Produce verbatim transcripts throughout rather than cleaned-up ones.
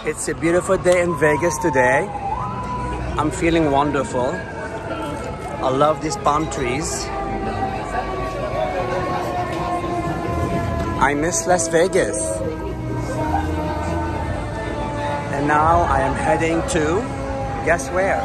It's a beautiful day in Vegas today. I'm feeling wonderful. I love these palm trees. I miss Las Vegas. And now I am heading to, guess where?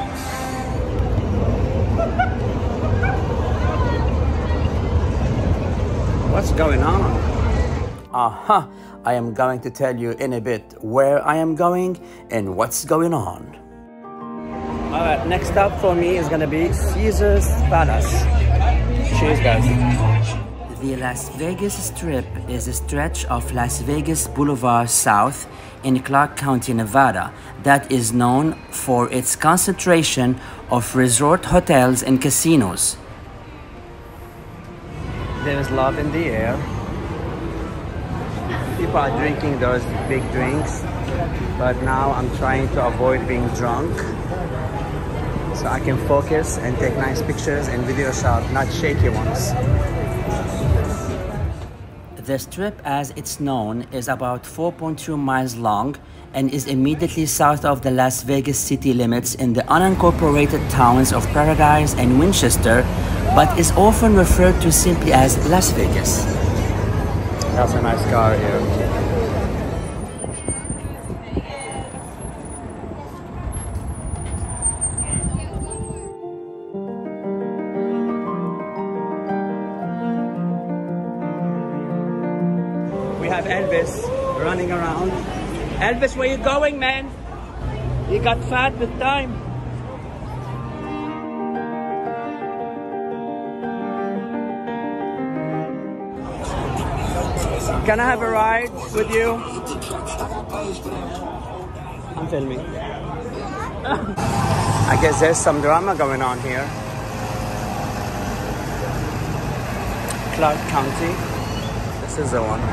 What's going on? Uh-huh. I am going to tell you in a bit where I am going and what's going on. All right, next stop for me is gonna be Caesars Palace. Cheers, guys. The Las Vegas Strip is a stretch of Las Vegas Boulevard South in Clark County, Nevada, that is known for its concentration of resort hotels and casinos. There's love in the air. People are drinking those big drinks, but now I'm trying to avoid being drunk so I can focus and take nice pictures and video shots, not shaky ones. The Strip, as it's known, is about four point two miles long and is immediately south of the Las Vegas city limits in the unincorporated towns of Paradise and Winchester, but is often referred to simply as Las Vegas. That's a nice car here. We have Elvis running around. Elvis, where you going, man? You got fat with time. Can I have a ride with you? I'm filming. I guess there's some drama going on here. Clark County. This is the one.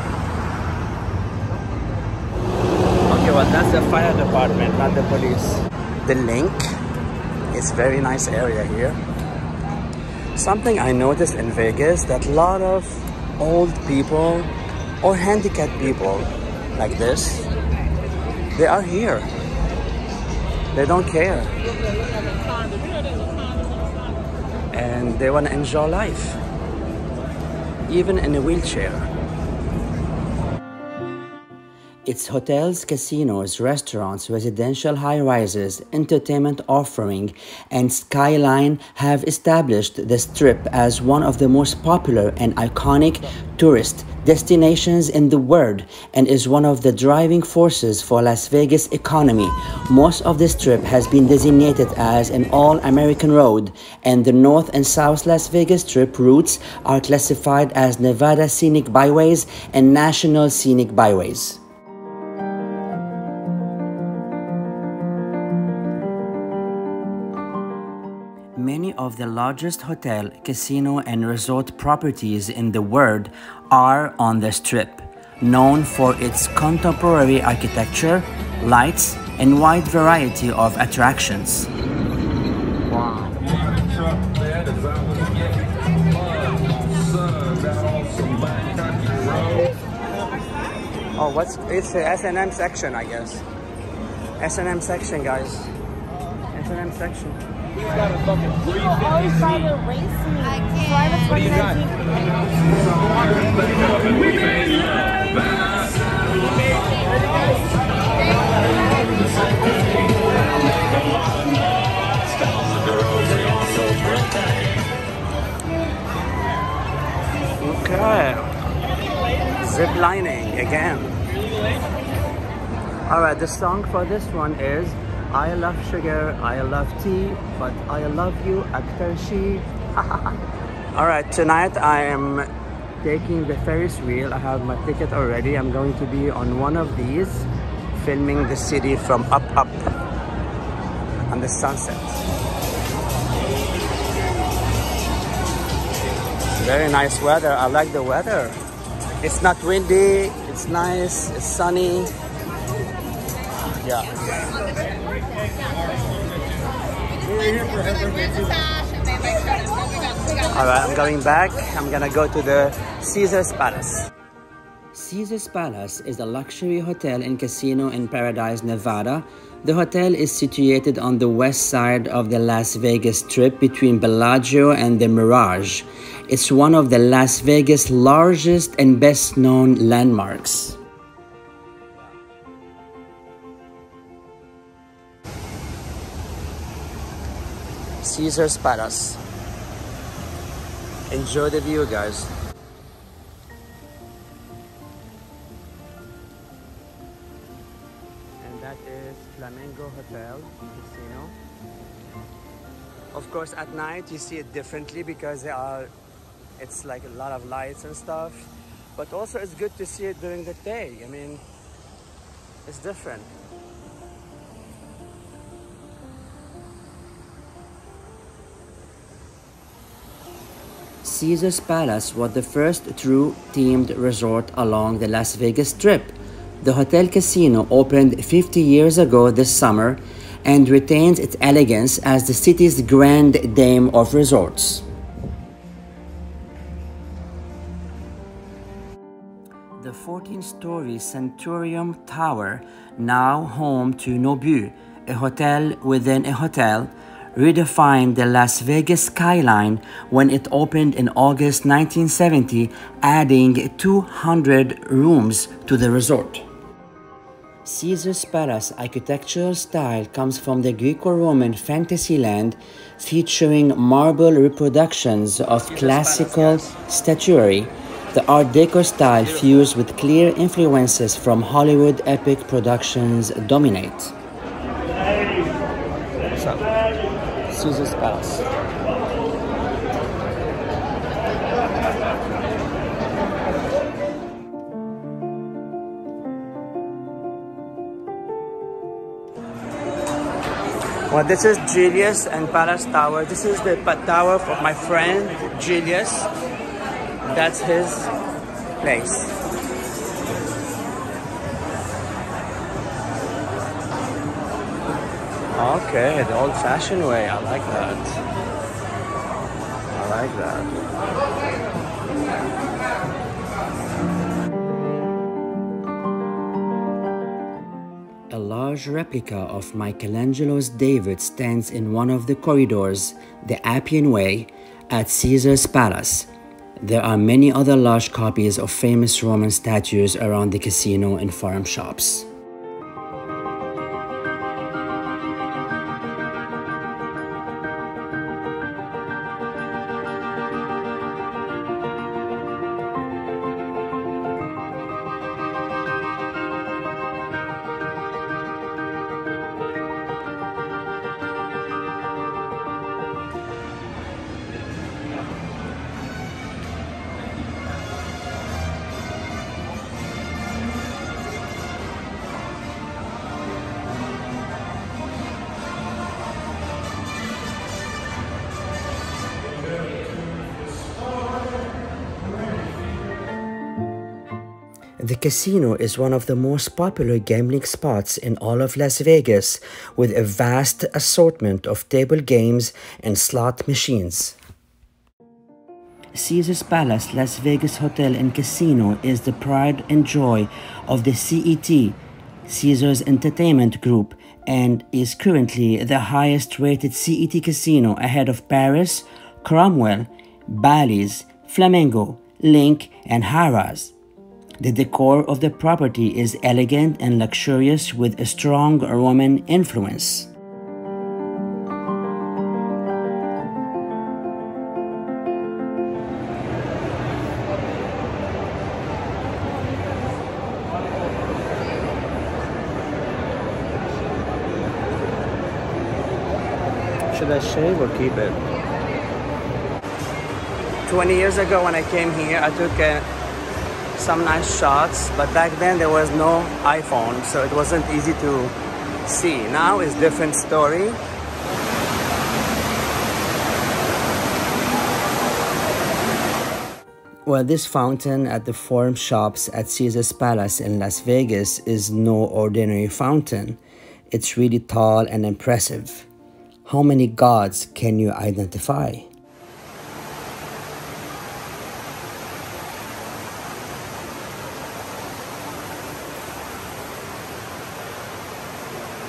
Okay, well, that's the fire department, not the police. The Link is a very nice area here. Something I noticed in Vegas, that a lot of old people or handicapped people like this, they are here. They don't care. And they want to enjoy life, even in a wheelchair. Its hotels, casinos, restaurants, residential high-rises, entertainment offering, and skyline have established the Strip as one of the most popular and iconic tourist destinations in the world and is one of the driving forces for Las Vegas economy. Most of the Strip has been designated as an all-American road, and the North and South Las Vegas Strip routes are classified as Nevada Scenic Byways and National Scenic Byways. Many of the largest hotel, casino, and resort properties in the world are on the Strip, known for its contemporary architecture, lights, and wide variety of attractions. Wow. Oh, what's it's the S and M section, I guess. S and M section, guys. S and M section. He's got a fucking three fifty. Oh, he's trying to race me. I can't. What do you got? Okay. Zip lining again. Alright, the song for this one is I love sugar, I love tea, but I love you, Akhtar She. Alright, tonight I am taking the Ferris wheel. I have my ticket already. I'm going to be on one of these, filming the city from up, up, on the sunset. Very nice weather. I like the weather. It's not windy, it's nice, it's sunny. Yeah. Alright, I'm going back. I'm gonna go to the Caesars Palace. Caesars Palace is a luxury hotel and casino in Paradise, Nevada. The hotel is situated on the west side of the Las Vegas Strip between Bellagio and the Mirage. It's one of the Las Vegas' largest and best-known landmarks. Caesars Palace. Enjoy the view, guys. And that is Flamingo Hotel Casino. Of course, at night you see it differently because there are, it's like a lot of lights and stuff. But also it's good to see it during the day. I mean, it's different. Caesars Palace was the first true themed resort along the Las Vegas Strip. The Hotel Casino opened fifty years ago this summer and retains its elegance as the city's grand dame of resorts. The fourteen-story Centurion Tower, now home to Nobu, a hotel within a hotel, redefined the Las Vegas skyline when it opened in August nineteen seventy, adding two hundred rooms to the resort. Caesars Palace architectural style comes from the Greco-Roman Fantasyland, featuring marble reproductions of Caesars classical Palace, yes. statuary. The Art Deco style fused with clear influences from Hollywood epic productions dominate. What's up? Caesars Palace. Well, this is Julius and Palace Tower. This is the tower of my friend Julius. That's his place. Okay, the old-fashioned way. I like that. I like that. A large replica of Michelangelo's David stands in one of the corridors, the Appian Way, at Caesars Palace. There are many other large copies of famous Roman statues around the casino and farm shops. The casino is one of the most popular gambling spots in all of Las Vegas, with a vast assortment of table games and slot machines. Caesars Palace Las Vegas Hotel and Casino is the pride and joy of the C E T, Caesars Entertainment Group, and is currently the highest rated C E T casino ahead of Paris, Cromwell, Bally's, Flamingo, Link, and Harrah's. The decor of the property is elegant and luxurious with a strong Roman influence. Should I shave or keep it? twenty years ago when I came here, I took a some nice shots, but back then there was no iPhone, so it wasn't easy to see. Now it's a different story. Well, this fountain at the Forum Shops at Caesars Palace in Las Vegas is no ordinary fountain. It's really tall and impressive. How many gods can you identify?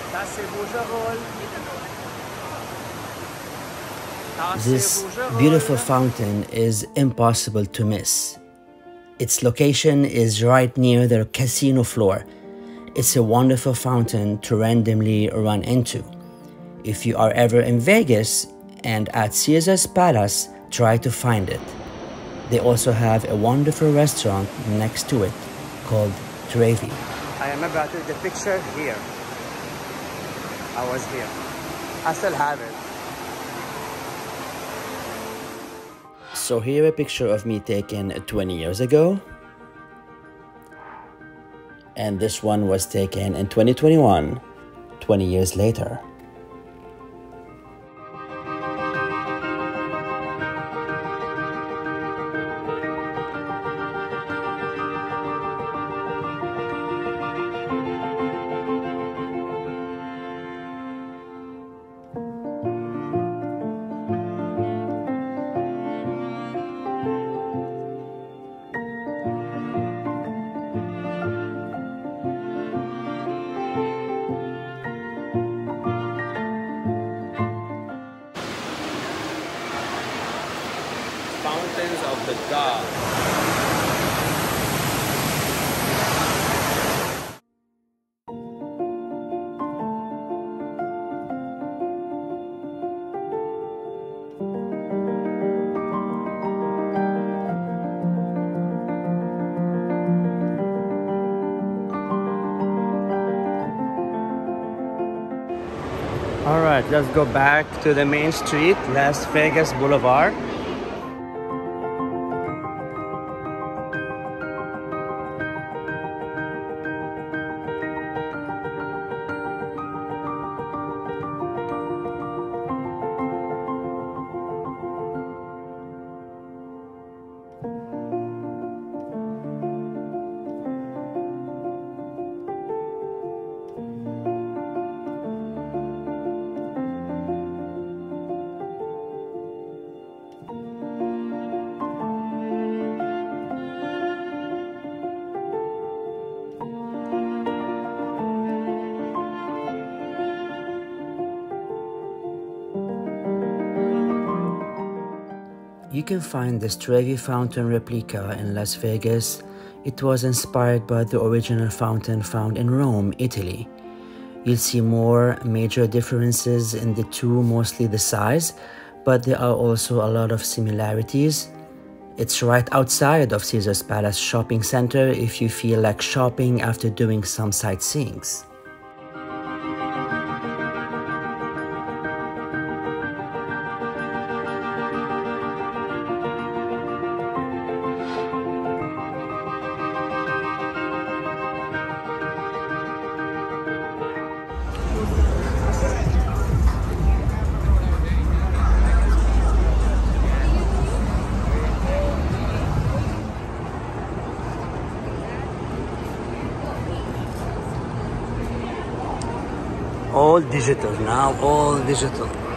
This beautiful fountain is impossible to miss. Its location is right near the casino floor. It's a wonderful fountain to randomly run into. If you are ever in Vegas and at Caesar's Palace, try to find it. They also have a wonderful restaurant next to it called Trevi. I am about to take the picture here. I was here. I still have it. So here a picture of me taken twenty years ago. And this one was taken in twenty twenty-one, twenty years later. Fountains of the gods. All right, let's go back to the main street, Las Vegas Boulevard. You can find this Trevi fountain replica in Las Vegas. It was inspired by the original fountain found in Rome, Italy. You'll see more major differences in the two, mostly the size, but there are also a lot of similarities. It's right outside of Caesar's Palace Shopping Center if you feel like shopping after doing some sightseeing. All digital now, all digital.